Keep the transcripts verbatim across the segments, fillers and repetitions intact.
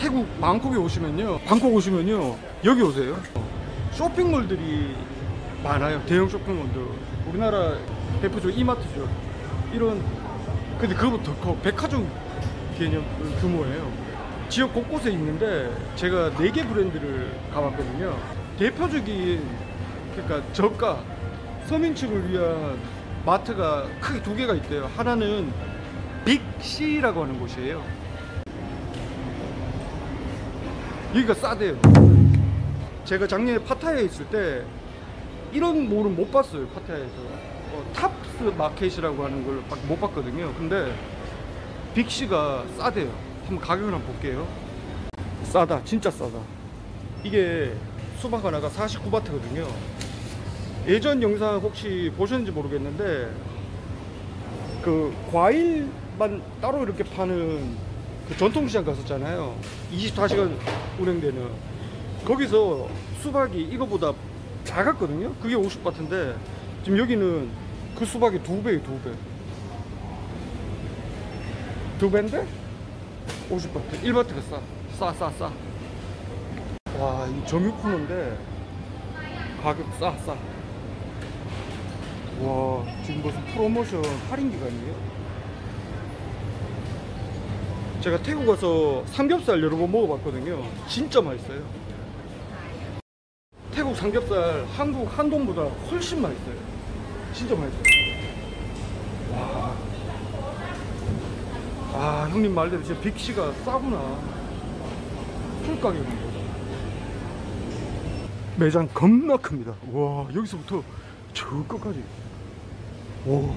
태국 방콕에 오시면요, 방콕 오시면요 여기 오세요. 쇼핑몰들이 많아요. 대형 쇼핑몰들. 우리나라 대표적으로 이마트죠. 이런, 근데 그거보다 더 커. 백화점 개념 규모예요. 지역 곳곳에 있는데 제가 네 개 브랜드를 가봤거든요. 대표적인, 그러니까 저가 서민층을 위한 마트가 크게 두 개가 있대요. 하나는 빅씨라고 하는 곳이에요. 여기가 싸대요. 제가 작년에 파타야에 있을 때 이런 몰은 못 봤어요. 파타야에서 어, 탑스 마켓이라고 하는 걸 못 봤거든요. 근데 빅씨가 싸대요. 한번 가격을 한번 볼게요. 싸다, 진짜 싸다. 이게 수박 하나가 사십구 바트거든요 예전 영상 혹시 보셨는지 모르겠는데, 그 과일만 따로 이렇게 파는 그 전통시장 갔었잖아요. 이십사 시간 운행되는. 거기서 수박이 이거보다 작았거든요. 그게 오십 바트인데 지금 여기는 그 수박이 두 배예요. 두 배. 두 배인데 오십 바트. 일 바트가 싸. 싸, 싸, 싸. 와, 이 정육 코너인데 가격 싸, 싸. 와, 지금 무슨 프로모션 할인 기간이에요? 제가 태국 가서 삼겹살 여러 번 먹어봤거든요. 진짜 맛있어요. 태국 삼겹살 한국 한돈보다 훨씬 맛있어요. 진짜 맛있어요. 와, 아, 형님 말대로 진짜 빅씨가 싸구나. 풀가격은 보다. 매장 겁나 큽니다. 와, 여기서부터 저 끝까지. 오.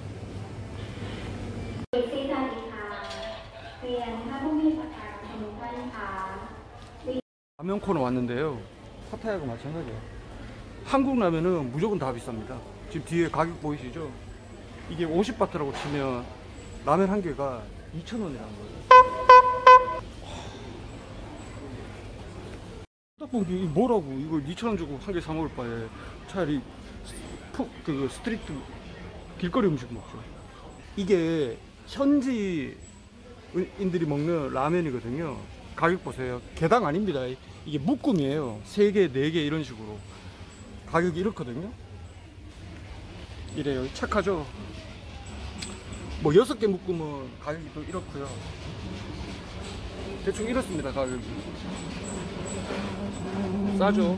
라면 코너 왔는데요. 파타야하고 마찬가지예요. 한국 라면은 무조건 다 비쌉니다. 지금 뒤에 가격 보이시죠? 이게 오십 바트라고 치면 라면 한 개가 이천 원이라는 거예요. 딱 보면 이게 뭐라고, 이거 이천 원 주고 한 개 사 먹을 바에 차라리 푸, 그 스트리트 길거리 음식 먹죠. 이게 현지인들이 먹는 라면이거든요. 가격 보세요. 개당 아닙니다. 이게 묶음이에요. 세 개, 네 개 이런 식으로. 가격이 이렇거든요. 이래요. 착하죠? 뭐 여섯 개 묶으면 가격이 또 이렇고요. 대충 이렇습니다. 가격이. 싸죠?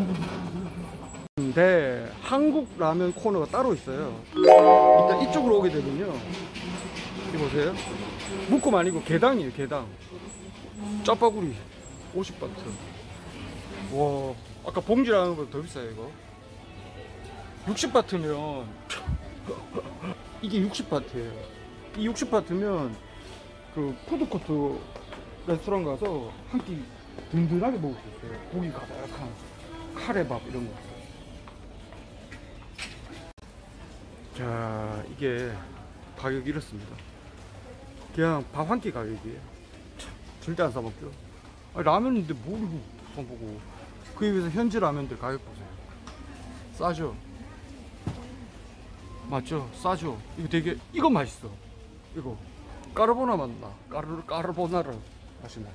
근데 한국 라면 코너가 따로 있어요. 일단 이쪽으로 오게 되면요, 여기 보세요. 묶음 아니고 개당이에요. 개당. 짜파구리 오십 바트. 와, 아까 봉지라는 것보다 더 비싸요. 이거 육십 바트면 이게 육십 바트예요. 이 육십 바트면 그 푸드코트 레스토랑 가서 한 끼 든든하게 먹을 수 있어요. 고기 가득한 카레밥 이런 거. 자, 이게 가격이 이렇습니다. 그냥 밥 한 끼 가격이에요. 참, 절대 안 사먹죠. 아니, 라면인데 뭘 이거 사먹고. 그에 비해서 현지 라면들 가격 보세요. 싸죠? 맞죠? 싸죠? 이거 되게, 이거 맛있어. 이거 까르보나 맛나. 까르, 까르보나라 맛있나.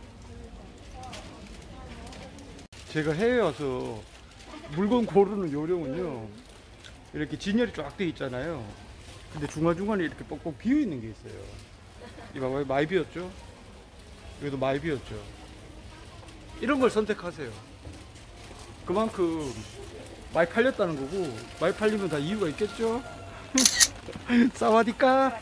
제가 해외 와서 물건 고르는 요령은요, 이렇게 진열이 쫙 돼 있잖아요. 근데 중간중간에 이렇게 뻑뻑 비어 있는 게 있어요. 이거 봐봐요. 많이 비었죠? 여기도 많이 비었죠? 이런 걸 선택하세요. 그만큼 많이 팔렸다는 거고, 많이 팔리면 다 이유가 있겠죠? 사와디까?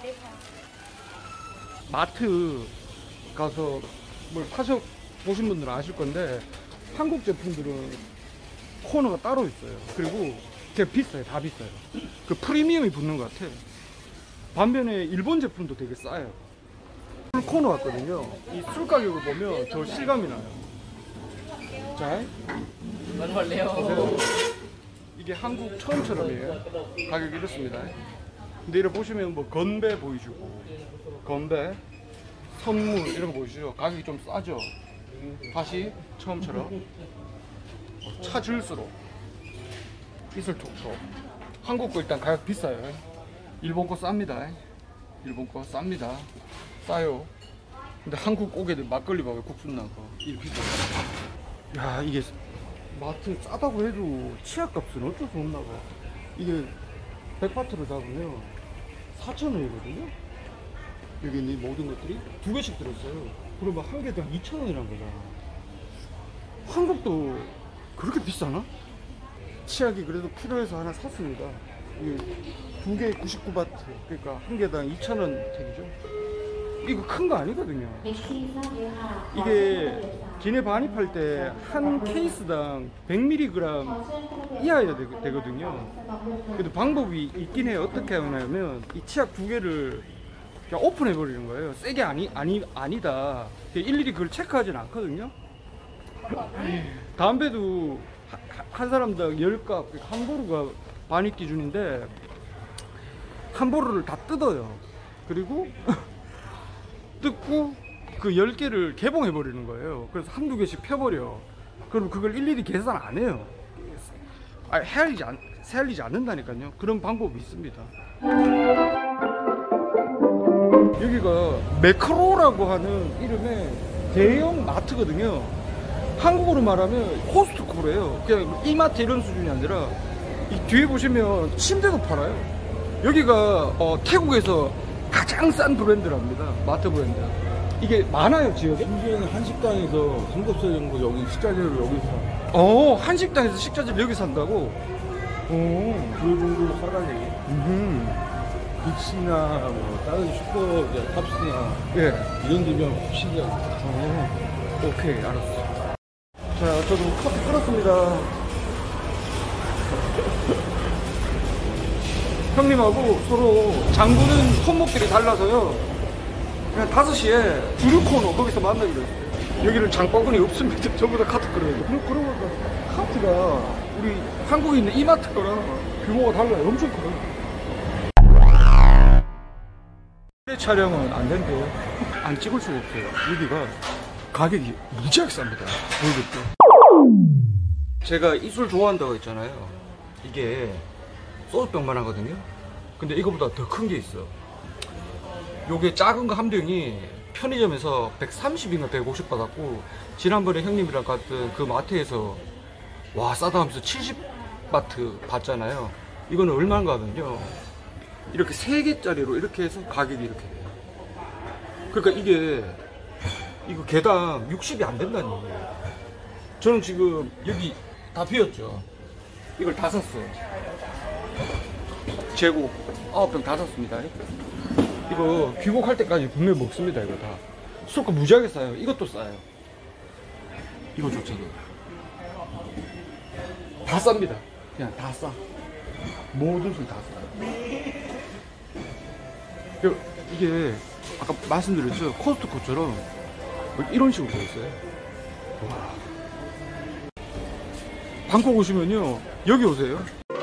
마트 가서 뭘 파셔 보신 분들은 아실 건데, 한국 제품들은 코너가 따로 있어요. 그리고 되게 비싸요. 다 비싸요. 그 프리미엄이 붙는 것 같아. 반면에 일본 제품도 되게 싸요. 술 코너 왔거든요. 이 술 가격을 보면 더 실감이 나요. 자, 보세요. 이게 한국 처음처럼이에요. 가격이 이렇습니다. 근데 이를 보시면 뭐 건배 보이시고, 건배, 선물 이런 거 보이시죠? 가격이 좀 싸죠. 다시 처음처럼 찾을수록 이슬톡톡. 한국 거 일단 가격 비싸요. 일본 거 쌉니다. 일본 거 쌉니다. 싸요. 근데 한국 오게돼 막걸리 밥에 국수 나고 이렇게 비싸. 야 이게 마트 싸다고 해도 치약값은 어쩔 수 없나 봐. 이게 백 바트로 잡으면 사천 원이거든요. 여기 있는 이 모든 것들이 두 개씩 들었어요. 그러면 한 개당 이천 원이란 거잖아. 한국도 그렇게 비싸나? 치약이 그래도 필요해서 하나 샀습니다. 이게 두 개 구십구 바트, 그러니까 한 개당 이천 원 책이죠. 이거 큰 거 아니거든요. 이게 기내 반입할 때 한 케이스당 백 밀리그램 이하여야 되거든요. 그래도 방법이 있긴 해요. 어떻게 하냐면 이 치약 두 개를 그냥 오픈해 버리는 거예요. 세게 아니 아니 아니다. 일일이 그걸 체크하진 않거든요. 담배도 한 사람당 열 값, 한 보루가 반입 기준인데 한 보루를 다 뜯어요. 그리고 뜯고 그 열 개를 개봉해 버리는 거예요. 그래서 한두 개씩 펴버려. 그럼 그걸 일일이 계산 안 해요. 아, 헤아리지, 않, 헤아리지 않는다니까요. 그런 방법이 있습니다. 여기가 매크로라고 하는 이름의 대형 마트거든요. 한국으로 말하면 코스트코래요. 그냥 이마트 이런 수준이 아니라 이 뒤에 보시면 침대도 팔아요. 여기가 어, 태국에서 가장 싼 브랜드랍니다. 마트 브랜드. 이게 많아요, 지역에? 심지어는 한식당에서 삼겹살 정도 여기 식자재로 여기서 사. 어, 한식당에서 식자재를 여기 산다고? 오, 그 정도로 싸다니. 음. 빅스나 뭐 다른 슈퍼, 이제 탑스나 예. 이런 데면 훨씬 더. 어, 오케이, 알았어. 자, 저도 커피 끓었습니다. 형님하고 서로 장보는 손목들이 달라서요. 그냥 다섯 시에 주류 코너 거기서 만나기로 했어요. 여기는 장바구니 없습니다. 전부 다 카트 끌어요. 그러고 보니까 카트가 우리 한국에 있는 이마트 거랑 규모가 달라요. 엄청 커요. 촬영은 안 된대요. 안 찍을 수가 없어요. 여기가 가격이 무지하게 쌉니다. 보여줄게요. 제가 이 술 좋아한다고 했잖아요. 이게 소주병만 하거든요. 근데 이거보다 더 큰 게 있어. 요게 작은 거 한 병이 편의점에서 백삼십인가 백오십 받았고, 지난번에 형님이랑 갔던 그 마트에서 와 싸다 하면서 칠십 바트 받잖아요. 이거는 얼마인가 하면요, 이렇게 세 개짜리로 이렇게 해서 가격이 이렇게 돼요. 그러니까 이게 이거 개당 육십이 안 된다니. 저는 지금 여기 다 비었죠. 이걸 다 샀어요. 재고 아홉 병 다 샀습니다. 이거 귀국할 때까지 분명히 먹습니다. 이거 다 술값 무지하게 싸요. 이것도 싸요. 이거 좋잖아요. 다 쌉니다. 그냥 다 싸. 모든 술 다 싸요. 이게 아까 말씀드렸죠, 코스트코처럼 이런 식으로 되어 있어요. 와. 방콕 오시면요, 여기 오세요.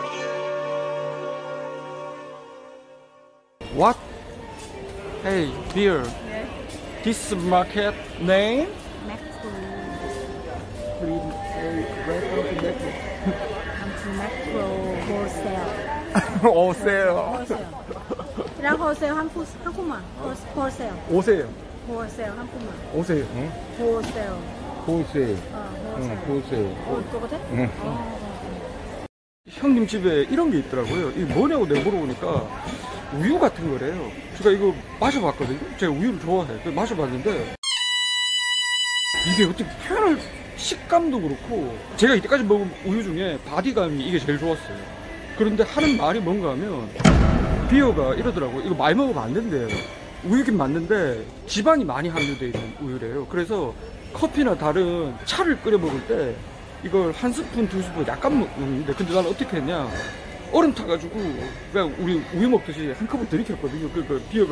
What? Hey, dear. Yes. This market name? Macro. Please say welcome to Macro. Come to Macro Wholesale. 오세요. Wholesale. 그냥 wholesale 한국 한국말. Wholesale. 오세요. Wholesale 한국말. 오세요. 응? Wholesale. 호세. 어, 응, wholesale. 호세. 어, 똑같아? 응. 어. 형님 집에 이런 게 있더라고요. 이게 뭐냐고 내가 물어보니까 우유 같은 거래요. 제가 이거 마셔봤거든요. 제가 우유를 좋아해요. 그래서 마셔봤는데 이게 어떻게 표현할, 식감도 그렇고, 제가 이때까지 먹은 우유 중에 바디감이 이게 제일 좋았어요. 그런데 하는 말이 뭔가 하면 비어가 이러더라고요. 이거 많이 먹으면 안 된대요. 우유긴 맞는데 지방이 많이 함유되어 있는 우유래요. 그래서 커피나 다른 차를 끓여 먹을 때 이걸 한 스푼, 두 스푼 약간 먹는데, 근데 나는 어떻게 했냐, 얼음 타가지고 그냥 우리 우유 먹듯이 한 컵을 들이켰거든요. 그러니까 비어가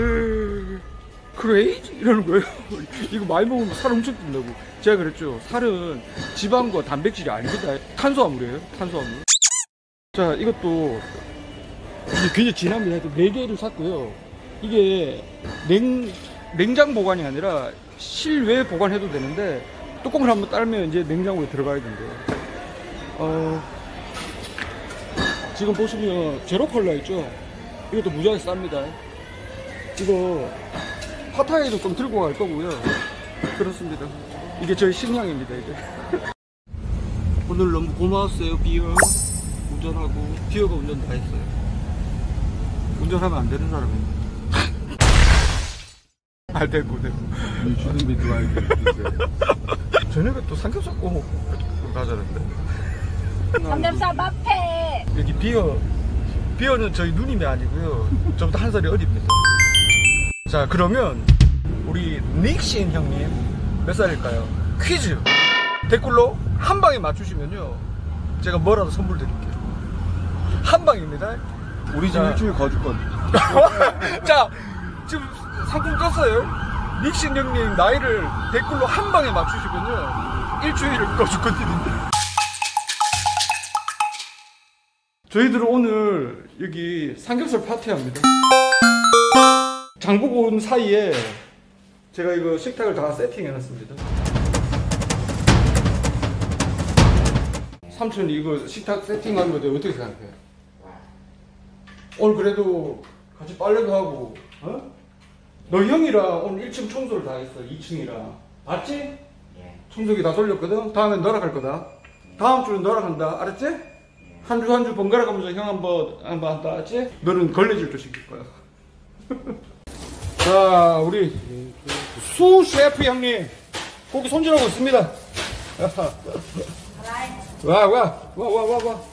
크레이지 이러는 거예요. 이거 많이 먹으면 살 엄청 찐다고. 제가 그랬죠, 살은 지방과 단백질이 아닙니다. 탄수화물이에요. 탄수화물. 자, 이것도 이게 굉장히 진합니다. 네 개를 샀고요. 이게 냉, 냉장 보관이 아니라 실외 보관해도 되는데, 뚜껑을 한번 딸면 이제 냉장고에 들어가야 된대요. 어, 지금 보시면 제로 콜라 있죠? 이것도 무지하게 쌉니다. 이거 파타이도 좀 들고 갈 거고요. 그렇습니다. 이게 저희 식량입니다, 이게. 오늘 너무 고마웠어요, 비어. 운전하고, 비어가 운전 다 했어요. 운전하면 안 되는 사람이에요. 아, 되고, 되고. You shouldn't be driving. 저녁에 또 삼겹살 구워 먹고 가자는데. 삼겹살 밥해. 여기 비어, 비어는 저희 누님이 아니고요. 저보다 한 살이 어립니다. 자, 그러면 우리 닉신 형님 몇 살일까요? 퀴즈 댓글로 한 방에 맞추시면요, 제가 뭐라도 선물 드릴게요. 한 방입니다. 우리 집 자. 일주일 거주권. 자, 지금 상품 떴어요. 닉신 형님 나이를 댓글로 한 방에 맞추시면요, 일주일을 거주권 드립니다. 저희들은 오늘 여기 삼겹살 파티합니다. 장보고 온 사이에 제가 이거 식탁을 다 세팅해놨습니다. 삼촌이 이거 식탁 세팅하는 거에 대해 어떻게 생각해? 오늘 그래도 같이 빨래도 하고, 어? 너 형이랑 오늘 일 층 청소를 다 했어. 이 층이랑 봤지? 예. 청소기 다 돌렸거든. 다음엔 너랑 할 거다. 다음 주는 너랑 한다. 알았지? 한 주 한 주 번갈아 가면서 형 한번 한번 한다. 알았지? 너는 걸레질도 시킬 거야. 자, 우리 수 셰프 형님 고기 손질하고 있습니다. 와, 와, 와, 와, 와, 와.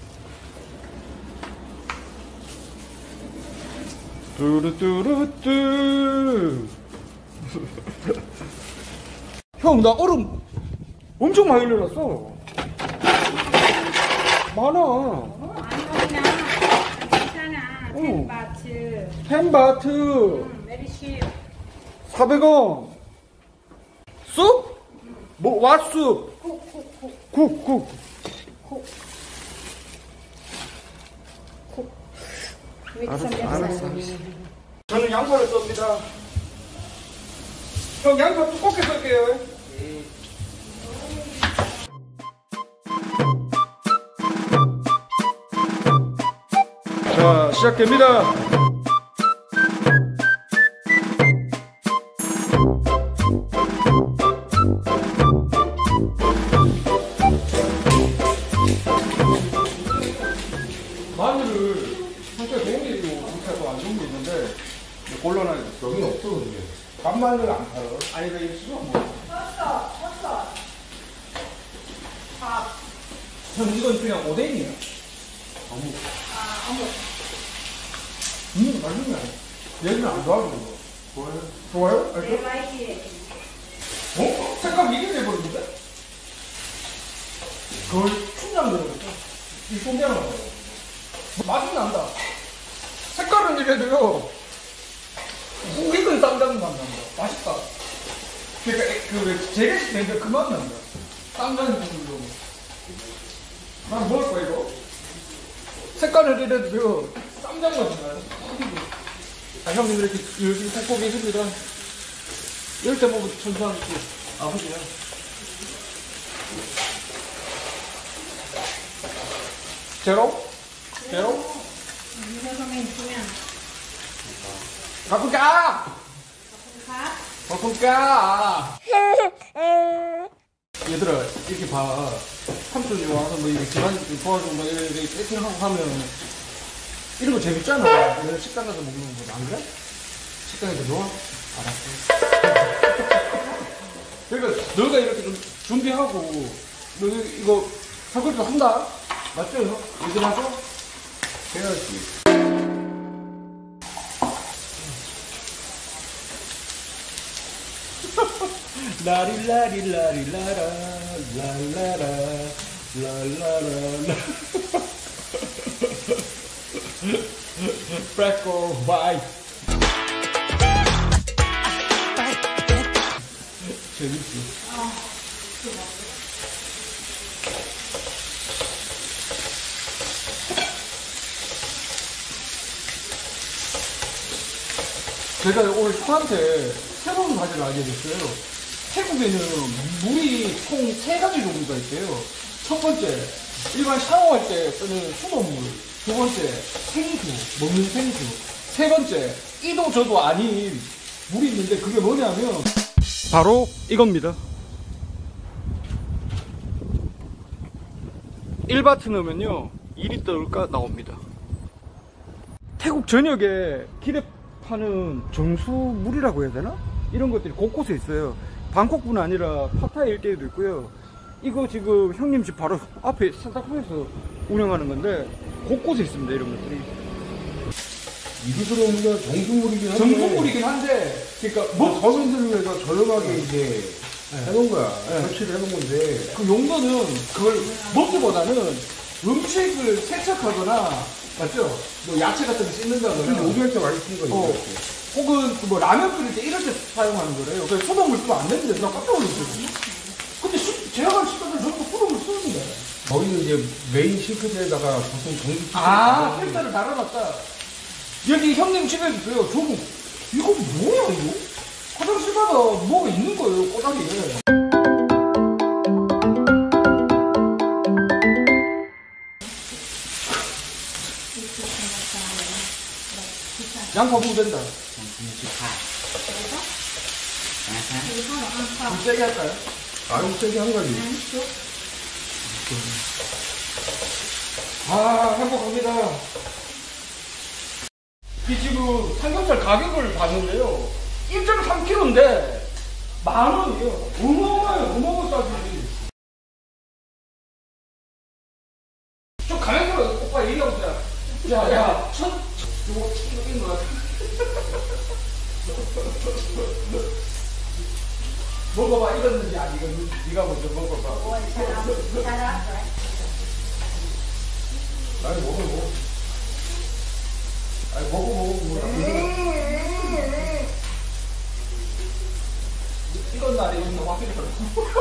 뚜루뚜루뚜. 형, 나 얼음 엄청 많이 올려놨어. 많아. 어, 아니구나. 괜찮아. 응. 텐바트. 햄바트 응, 메리시. 사백 원. 쑥? 뭐, 왓쑥? 쿡, 쿡, 쿡, 국, 국. 쿡. 쿡. 왜 알았어, 삼겹살? 알았어, 알았어. 저는 양파를 썹니다. 형, 양파 두껍게 썰게요. 자, 시작됩니다. 마늘을 상추에 좋은 게 있고 상추에 안 좋은 게 있는데 곤란하게 됐어. 여기는 없어, 그게. 간마늘 안 팔아. 아니, 그 이거 수박 뭐. 웠어, 웠어. 밥. 형, 이건 그냥 오뎅이야. 어묵. 아, 어묵. 음, 맛있네. 얘는 안 좋아하는 거. 좋아요. 좋아요? 내 알죠? 라이키. 어? 색깔 이게 돼버렸는데? 거의 춘장 들어갔어. 이 손대는 거. 맛은 난다. 색깔은 이래도요, 우익은 쌈장 맛 난다. 맛있다. 그니까, 그, 재래식 된데 그 맛 난다. 쌈장 부분으로. 난 먹을 거야, 이거. 색깔은 이래도요, 쌈장 맛이 나요. 아, 형님 이렇게 열심히 굽고 계십니다. 이럴 때 보면 천상 아버지야. 제로? 제로? 이거만 있으면. 갖고 가! 밥. 갖고 가! 얘들아, 이렇게 봐. 삼촌이 와서 뭐 이렇게 집안일 좀 도와주고 뭐 이렇게 세팅하고 하면 이런 거 재밌잖아. 이런 식당 가서 먹는 거 안 그래? 식당에서 좋아? 알았어. 그러니까 너가 이렇게 좀 준비하고 너 이거 설거지도 한다? 맞죠? 얘들 하고? 해야지. 라리라리라리라라 랄라라 랄라라 프레코 바이. 재밌지? 제가 오늘 형한테 새로운 가지를 알게 됐어요. 태국에는 물이 총 세 가지 종류가 있대요. 첫 번째, 일반 샤워할 때 쓰는 수돗물. 두 번째, 생수, 먹는 생수. 세 번째, 이도 저도 아닌 물이 있는데 그게 뭐냐면 바로 이겁니다. 일 바트 넣으면요 이 리터가 나옵니다. 태국 전역에 길에 파는 정수물이라고 해야 되나? 이런 것들이 곳곳에 있어요. 방콕뿐 아니라 파타야 일대에도 있고요. 이거 지금 형님 집 바로 앞에 산타크루에서 운영하는 건데 곳곳에 있습니다. 이런 것들이 이거 들어오면 정수물이긴 한데. 정수물이긴 한데 그러니까 뭐 서민들을 위해서 저렴하게 이제 해놓은 거야. 네. 설치를 해놓은 건데. 그 용도는 그걸 먹기보다는 음식을 세척하거나 맞죠? 뭐 야채 같은 거 씻는다거나 근데 오디오한테 많이 쓰는 거니까. 어. 혹은 그뭐 라면 끓일 때 이럴 때 사용하는 거래요. 그래서 소독물 쓰면 안 되는데 나 깜짝 놀랐어요. 근데 시, 제가 간 식당들 전부 소독물 쓰는데. 거기는 이제 메인 싱크대에다가 보통 전기. 아, 필터를 달아놨다. 여기 형님 집에도 있어요. 저거 이거 뭐야 이거? 화장실마다 뭐가 있는 거예요, 꼬다리에. 양파 부으면 된다. 좀 세게 할까요? 아유, 세게 한 가지. 아, 행복합니다. 이 지금 삼겹살 가격을 봤는데요. 일 점 삼 킬로그램인데 만 원이에요. 어마어마해요. 어마어마 싸지. 좀 가면서 오빠 얘기하고 있자. 야, 야, 첫, 요거 튀긴 거야. 먹어봐. 익었는지 안 익었는지 네가 먼저 먹어봐. 아니, 먹어, 먹어. 아니, 먹어, 먹어, 먹어. 이건 날이 있는 확실히 그렇고.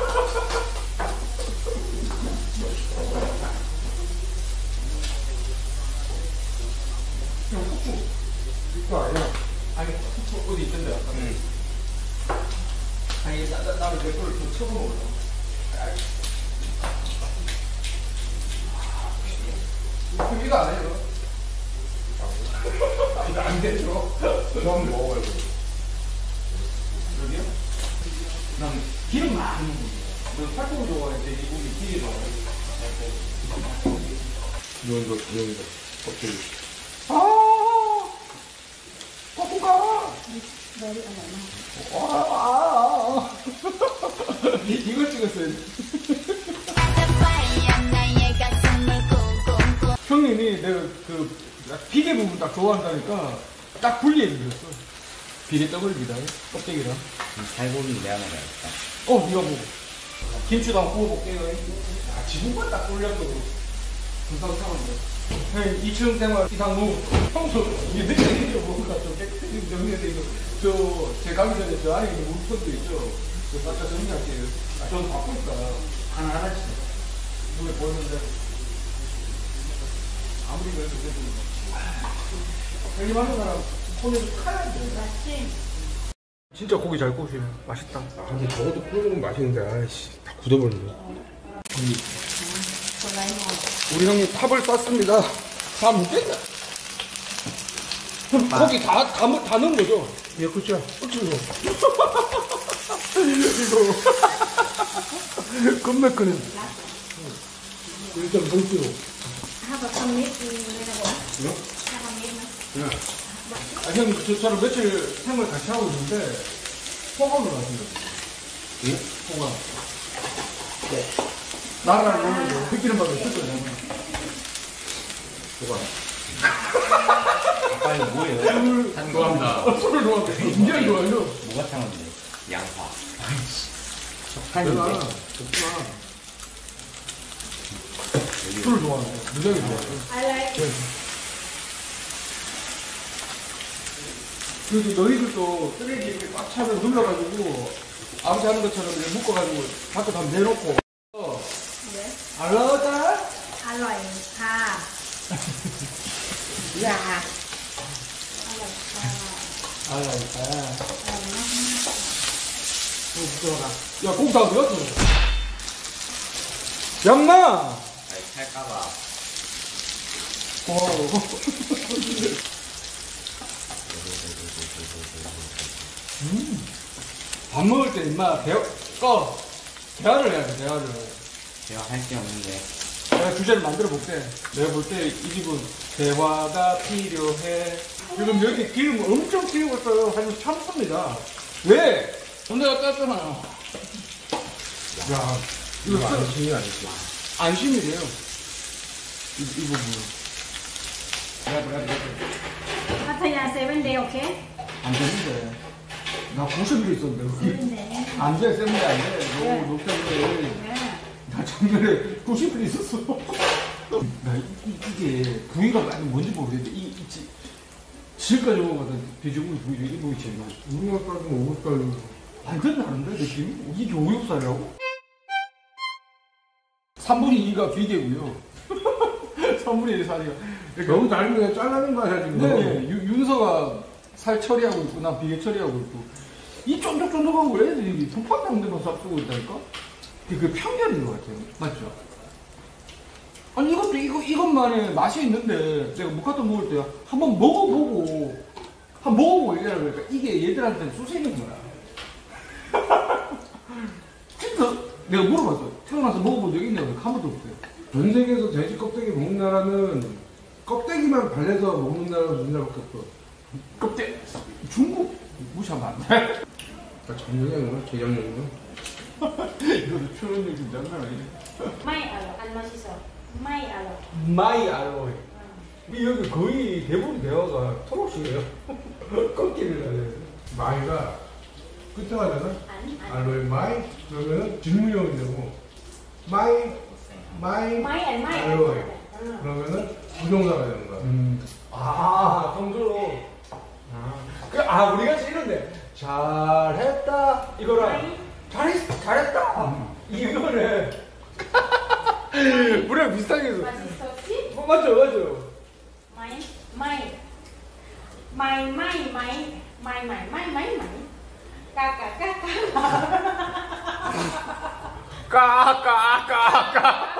형, 후추. 이거 아니야. 아니, 후추 어디 있던데, 아까. 응. 아니, 나, 나, 나를 내 거를 좀 쳐보고. 그럼 이거 안 해요? 이거 안 되죠? 이거 한번 먹어봐요. 여기요? 난 기름 많은 거. 살코기 좋아하는데 이 고기 기름 좋아해. 이런 거, 이런 거. 껍데기. 아, 꼬꼬가. 아, 아, 아. 이걸 찍었어요. 형님이 내가 그 비계 부분 딱 좋아한다니까 딱 분리해 주셨어. 비계 더블입니다. 껍데기랑. 살고기 내가 먹어야겠다. 어, 이거 보고. 김치도 한번 구워볼게요. 아, 지금만 딱 올려도 금상상한데. 형님, 이 층 생활 이상무. 평소, 이게 느껴지죠? 뭔가 좀 깨끗이 정리해서 이거. 저, 제 가기 전에 저 안에 있는 물건도 있죠? 저 싹다 정리할게요. 아, 저는 바쁘니까. 하나하나씩. 눈에 보이는데. 아무리 그래도 그래도. 형님 하는 사람 손에 칼야 돼. 진짜 고기 잘 구우시네. 맛있다. 근데 저것도 풀어주면 맛있는데, 아이씨, 다 굳어버렸네. 우리 형님 탑을 쌌습니다. 다 묻겠다. 그럼 고기 다, 다, 넣- 다 넣은 거죠? 예, 그쵸. 그쵸. 이거. 끝맺거네. 일단 봉투로. 아, 형, 저, 저랑 며칠 생활 같이 하고 있는데, 호감을 하신 거죠? 예? 호감. 네. 나라를 보면서 느끼는 바를 쓸 거잖아요. 뭐가? 아빠 이거 뭐예요? 술을, 좋아한다. 어, 술을 좋아한다. 굉장히 좋아해요. 뭐가 참았네? 양파. 내가, 한인데 좋구나. 술을 좋아하네. 무지하게 좋아해요. 그래도 너희들도 쓰레기 이렇게 꽉 차면 눌러가지고 아버지 하는 것처럼 이렇게 묶어가지고 밖에 다 내놓고 네. 알라다 อร่อยค่ะ 야 อร่อยค่ะ 알라다 야 공다 어디 갔어 양마 아니 살까봐. 고마워 음. 밥 먹을 때 임마 대화 꺼 대화를 해야 돼 대화를. 제가 할 게 없는데. 내가 주제를 만들어 볼게. 내가 볼 때 이 집은 대화가 필요해. 지금 여기 기름 엄청 튀고 있어요. 하지만 참습니다. 왜? 내가 땄잖아요. 야, 이거 이거 써- 안심이 아니지. 안심이래요. 이, 이 부분은. 내가 내가 내가 Pattaya seven day, okay? 안 되는데. 나 구십 일 있었는데 여기. Seven day. 안 돼, 쌤이 안 돼. 왜? 너무 높다는데. Yeah. 나 작년에 구십 일 있었어. 나 이, 이- 이게 부위가 많이 뭔지 모르겠는데 이, 이 지, 지금까지 먹어봤던 돼지고기 부위 중에 이 부위 제일 맛있어. 우리나라도 오백달러. 완전 다른데 느낌이? 이게 오육살이라고? 삼분의 이가 비계고요. 삼분의 일 살이가. 너무 다른데 잘라낸 거 아니야 지금? 네, 유- 윤서가 살 처리하고 있고 난 비계 처리하고 있고 이 쫀득쫀득한 거 애들이 손바닥 데만 싹 쓰고 있다니까? 그게 그 편견인 것 같아요. 맞죠? 아니 이것도 이거 이것만의 맛이 있는데 내가 무카토 먹을 때 한번 먹어보고 한번 먹어보고 얘기하라 그러니까 이게 얘들한테는 수세인 거야. 진짜 내가 물어봤어. 태어나서 먹어본 적 있냐고 한 번도 없대. 전 세계에서 돼지 껍데기 먹는 나라는 껍데기만 발라서 먹는 나라가 우리나라밖에 없어. 그때 중국 무시하면 안 돼. 나 작년이 아니라 재작년이야. 이거도 표현력이 장난 아니네. May alo, ăn 맛있어. May alo. 마이 알로에. 여기 거의 대부분 대화가 토록식이에요. 꺾기를 하네. 마이가 끝에 하잖아. Ăn, ăn. 알로에 마이 그러면은 질문형이 되고 마이 마이 May and may. 알로에 Ừ. 그러면은 부정사가 되는 거야. 음. 아, 동조로. 아, 그, 아, 우리가 이런데 잘했다 이거랑 잘했 잘했다 이거네. 우리랑 비슷하게 해서. 맛있어, 씨? 어, 맞죠, 맞죠. May, may. May, may, may. May, may, may, may, may. Ca, ca, ca, ca. 까까까까.